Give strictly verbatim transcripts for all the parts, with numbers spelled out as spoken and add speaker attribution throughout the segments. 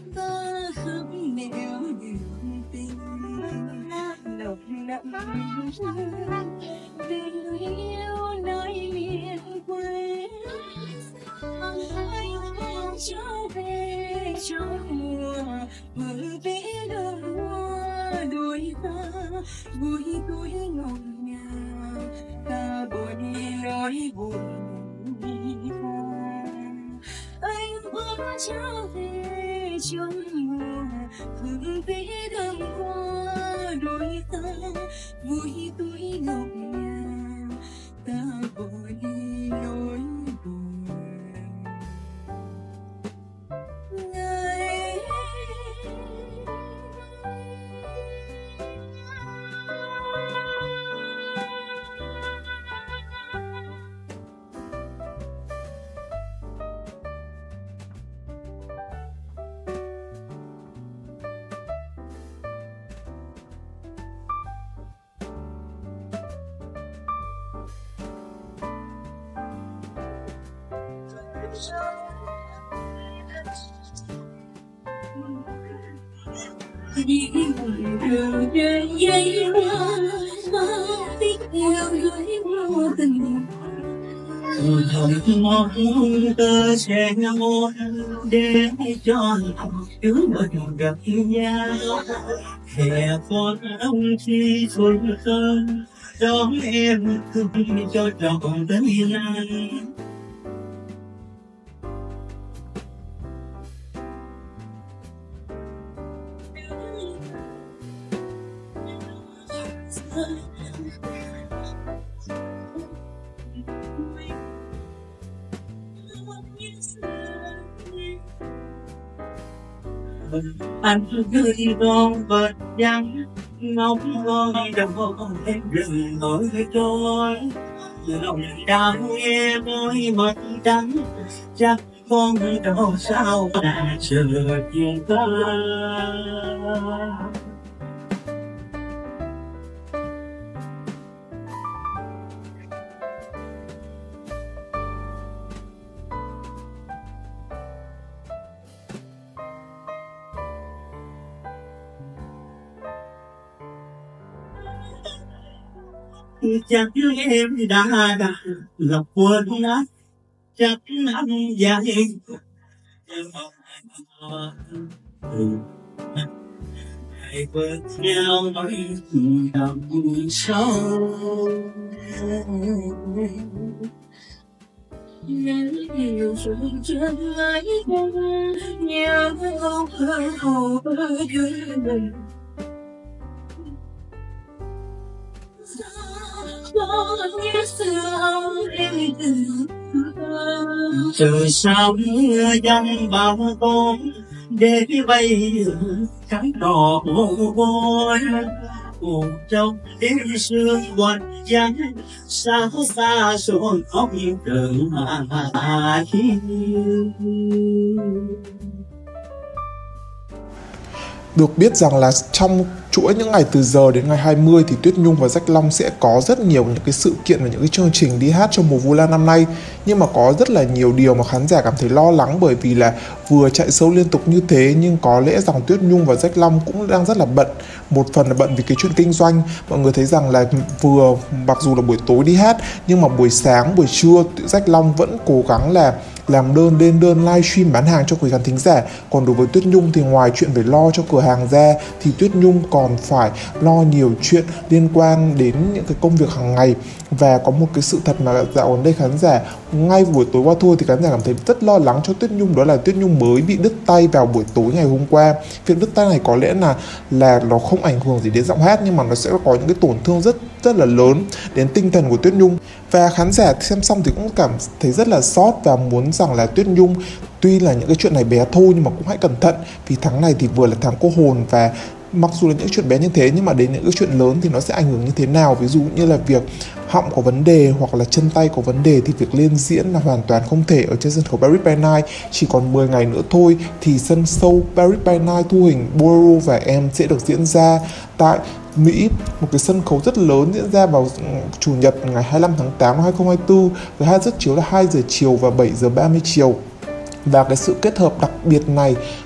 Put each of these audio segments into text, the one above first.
Speaker 1: ta khắp nẻo đường tình nồng nặng tình yêu nơi miền quê. Anh không trở về trong mùa mưa vẽ đường hoa đôi ta vui tuổi ngọc ngà ta bồi nỗi buồn đi qua. Anh muốn trở về trong mùa hương vẽ đường hoa đôi ta vui tuổi ngọc ngà ta bồi nỗi buồn. Đi đường trên giấy hoa mang tiếng yêu gửi vô tình.
Speaker 2: Thầm mong tơ sẽ ngồi để cho chúng mình gặp nhau. Hè con ông chi xuân sơn đón em thương cho trọn đến nay. Anh gửi con vật trắng ngóng ngoi đầu em rừng nổi trôi lòng đau nghe môi mật trắng chắc con đâu sao đã chờ chuyện ta. Chắc em đã đã lọc quên nát chắc năm dài hãy quên nhau nói đậm sâu.
Speaker 1: Nhớ nhiều rồi chân lấy nhớ không hơi hồ ở dưới mình.
Speaker 2: Từ sao mưa dâng bao con để bây giờ cánh đỏ mồ hôi cùng trong đêm sương quạnh vắng sao xa xôi khóc từng mà khi.
Speaker 3: Được biết rằng là trong chuỗi những ngày từ giờ đến ngày hai mươi thì Tuyết Nhung và Jack Long sẽ có rất nhiều những cái sự kiện và những cái chương trình đi hát trong mùa Vu Lan năm nay. Nhưng mà có rất là nhiều điều mà khán giả cảm thấy lo lắng, bởi vì là vừa chạy show liên tục như thế nhưng có lẽ rằng Tuyết Nhung và Jack Long cũng đang rất là bận. Một phần là bận vì cái chuyện kinh doanh. Mọi người thấy rằng là vừa mặc dù là buổi tối đi hát nhưng mà buổi sáng, buổi trưa Jack Long vẫn cố gắng là làm đơn lên đơn livestream bán hàng cho quý khán thính giả. Còn đối với Tuyết Nhung thì ngoài chuyện phải lo cho cửa hàng ra thì Tuyết Nhung còn phải lo nhiều chuyện liên quan đến những cái công việc hàng ngày. Và có một cái sự thật mà dạo gần đây khán giả ngay buổi tối qua thôi thì khán giả cảm thấy rất lo lắng cho Tuyết Nhung, đó là Tuyết Nhung mới bị đứt tay vào buổi tối ngày hôm qua. Việc đứt tay này có lẽ là là nó không ảnh hưởng gì đến giọng hát, nhưng mà nó sẽ có những cái tổn thương rất rất là lớn đến tinh thần của Tuyết Nhung. Và khán giả xem xong thì cũng cảm thấy rất là xót và muốn rằng là Tuyết Nhung tuy là những cái chuyện này bé thôi nhưng mà cũng hãy cẩn thận, vì tháng này thì vừa là tháng cô hồn, và mặc dù là những chuyện bé như thế nhưng mà đến những cái chuyện lớn thì nó sẽ ảnh hưởng như thế nào. Ví dụ như là việc họng có vấn đề hoặc là chân tay có vấn đề thì việc lên diễn là hoàn toàn không thể ở trên sân khấu Paris by Night. Chỉ còn mười ngày nữa thôi thì sân show Paris by Night thu hình Bolero và Em sẽ được diễn ra tại Mỹ, một cái sân khấu rất lớn diễn ra vào chủ nhật ngày hai mươi lăm tháng tám năm hai không hai tư, với hai suất chiếu là hai giờ chiều và bảy giờ ba mươi chiều. Và cái sự kết hợp đặc biệt này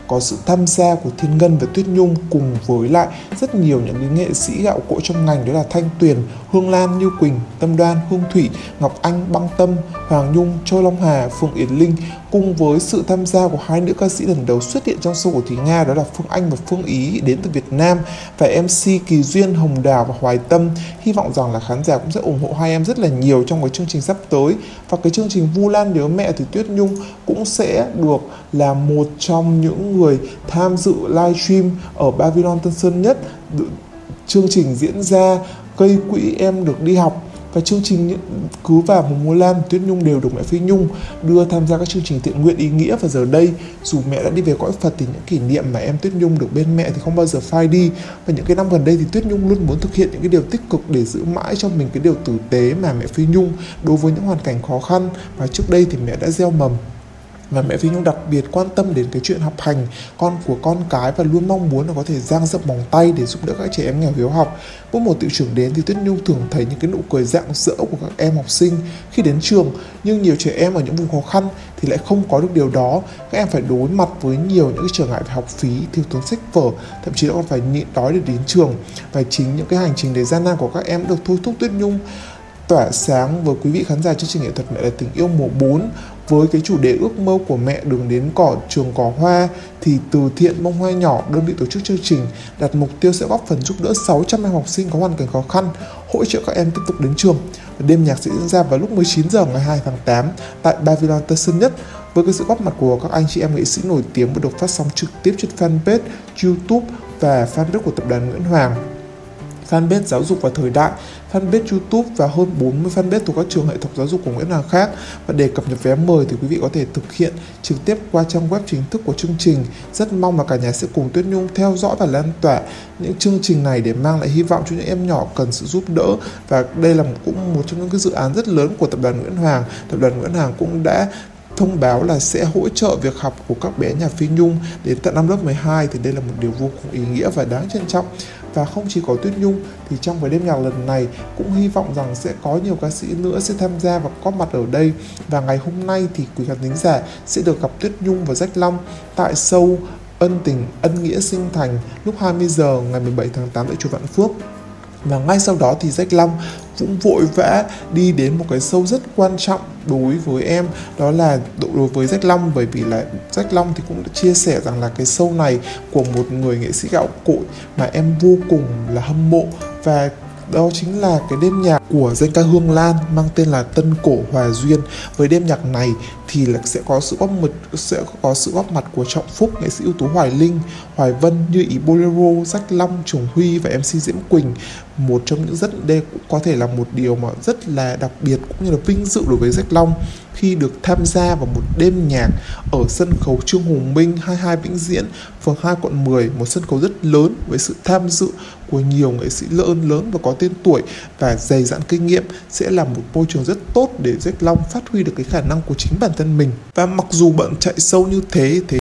Speaker 3: có sự tham gia của Thiên Ngân và Tuyết Nhung cùng với lại rất nhiều những cái nghệ sĩ gạo cội trong ngành, đó là Thanh Tuyền, Hương Lan, Như Quỳnh, Tâm Đoan, Hương Thủy, Ngọc Anh, Băng Tâm, Hoàng Nhung, Châu Long Hà, Phương Yến Linh, cùng với sự tham gia của hai nữ ca sĩ lần đầu xuất hiện trong show của Thúy Nga, đó là Phương Anh và Phương Ý đến từ Việt Nam, và em xê Kỳ Duyên, Hồng Đào và Hoài Tâm. Hy vọng rằng là khán giả cũng sẽ ủng hộ hai em rất là nhiều trong cái chương trình sắp tới. Và cái chương trình Vu Lan Nhớ Mẹ thì Tuyết Nhung cũng sẽ được là một trong những người tham dự livestream ở Pavilion Tân Sơn Nhất. Chương trình diễn ra gây quỹ Em Được Đi Học, và chương trình cứ vào mùa Vu Lan, Tuyết Nhung đều được mẹ Phi Nhung đưa tham gia các chương trình thiện nguyện ý nghĩa. Và giờ đây dù mẹ đã đi về cõi Phật thì những kỷ niệm mà em Tuyết Nhung được bên mẹ thì không bao giờ phai đi. Và những cái năm gần đây thì Tuyết Nhung luôn muốn thực hiện những cái điều tích cực để giữ mãi cho mình cái điều tử tế mà mẹ Phi Nhung đối với những hoàn cảnh khó khăn. Và trước đây thì mẹ đã gieo mầm, và mẹ Phi Nhung đặc biệt quan tâm đến cái chuyện học hành con của con cái, và luôn mong muốn là có thể dang rộng vòng tay để giúp đỡ các trẻ em nghèo hiếu học. Mỗi một tiệu trưởng đến thì Tuyết Nhung thường thấy những cái nụ cười rạng rỡ của các em học sinh khi đến trường, nhưng nhiều trẻ em ở những vùng khó khăn thì lại không có được điều đó. Các em phải đối mặt với nhiều những cái trở ngại về học phí, thiếu thốn sách vở, thậm chí là còn phải nhịn đói để đến trường. Và chính những cái hành trình đầy gian nan của các em được thôi thúc Tuyết Nhung tỏa sáng với quý vị khán giả chương trình nghệ thuật Mẹ Là Tình Yêu mùa bốn. Với cái chủ đề ước mơ của mẹ, đường đến cỏ trường cỏ hoa, thì từ thiện bông hoa nhỏ, đơn vị tổ chức chương trình đặt mục tiêu sẽ góp phần giúp đỡ sáu trăm em học sinh có hoàn cảnh khó khăn, hỗ trợ các em tiếp tục đến trường. Đêm nhạc sẽ diễn ra vào lúc mười chín giờ ngày hai tháng tám tại Pavilion Tân Sơn Nhất, với cái sự góp mặt của các anh chị em nghệ sĩ nổi tiếng, và được phát sóng trực tiếp trên fanpage, YouTube và fanpage của tập đoàn Nguyễn Hoàng, fanpage Giáo dục và Thời Đại, fanpage YouTube và hơn bốn mươi fanpage thuộc các trường hệ thống giáo dục của Nguyễn Hoàng khác. Và để cập nhật vé mời thì quý vị có thể thực hiện trực tiếp qua trang web chính thức của chương trình. Rất mong là cả nhà sẽ cùng Tuyết Nhung theo dõi và lan tỏa những chương trình này để mang lại hy vọng cho những em nhỏ cần sự giúp đỡ. Và đây là một, cũng một trong những cái dự án rất lớn của tập đoàn Nguyễn Hoàng. Tập đoàn Nguyễn Hoàng cũng đã thông báo là sẽ hỗ trợ việc học của các bé nhà Phi Nhung đến tận năm lớp mười hai, thì đây là một điều vô cùng ý nghĩa và đáng trân trọng. Và không chỉ có Tuyết Nhung thì trong cái đêm nhạc lần này cũng hy vọng rằng sẽ có nhiều ca sĩ nữa sẽ tham gia và có mặt ở đây. Và ngày hôm nay thì quý khán thính giả sẽ được gặp Tuyết Nhung và Jack Long tại show Ân Tình Ân Nghĩa Sinh Thành lúc hai mươi giờ ngày mười bảy tháng tám tại chùa Vạn Phước. Và ngay sau đó thì Jack Long cũng vội vã đi đến một cái show rất quan trọng đối với em, đó là đối với Jack Long, bởi vì là Jack Long thì cũng đã chia sẻ rằng là cái show này của một người nghệ sĩ gạo cội mà em vô cùng là hâm mộ, và đó chính là cái đêm nhạc của danh ca Hương Lan mang tên là Tân Cổ Hòa Duyên. Với đêm nhạc này thì là sẽ có sự góp mặt sẽ có sự góp mặt của Trọng Phúc, nghệ sĩ ưu tú Hoài Linh, Hoài Vân, Như Ý Bolero, Jack Long, Trường Huy và em xê Diễm Quỳnh. Một trong những rất đây cũng có thể là một điều mà rất là đặc biệt cũng như là vinh dự đối với Jack Long khi được tham gia vào một đêm nhạc ở sân khấu Trương Hùng Minh hai mươi hai Vĩnh Diễn, phường hai quận mười, một sân khấu rất lớn với sự tham dự của nhiều nghệ sĩ lớn lớn và có tên tuổi và dày dặn kinh nghiệm, sẽ là một môi trường rất tốt để Jack Long phát huy được cái khả năng của chính bản thân mình. Và mặc dù bận chạy show như thế thế